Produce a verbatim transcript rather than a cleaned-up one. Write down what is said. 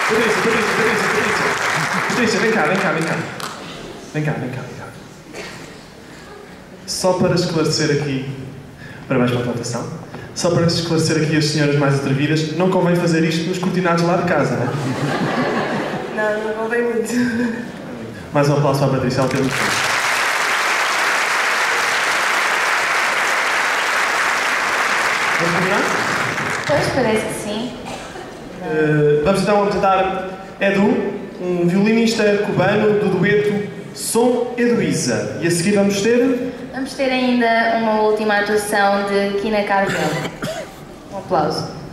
Patrícia, Patrícia, Patrícia, Patrícia. Patrícia, vem cá, vem cá, vem cá. Vem cá, vem cá, vem cá. Só para esclarecer aqui, parabéns pela votação, só para esclarecer aqui as senhoras mais atrevidas, não convém fazer isto nos cortinados lá de casa, não é? Não, não convém muito. Mais um aplauso para a Patrícia, ela teve muito bem. Vamos combinar? Pois, parece que sim. Uh, vamos então apresentar Edu, um violinista cubano do dueto Som Eduísa. E a seguir vamos ter... Vamos ter ainda uma última atuação de Kina Carvel. Um aplauso.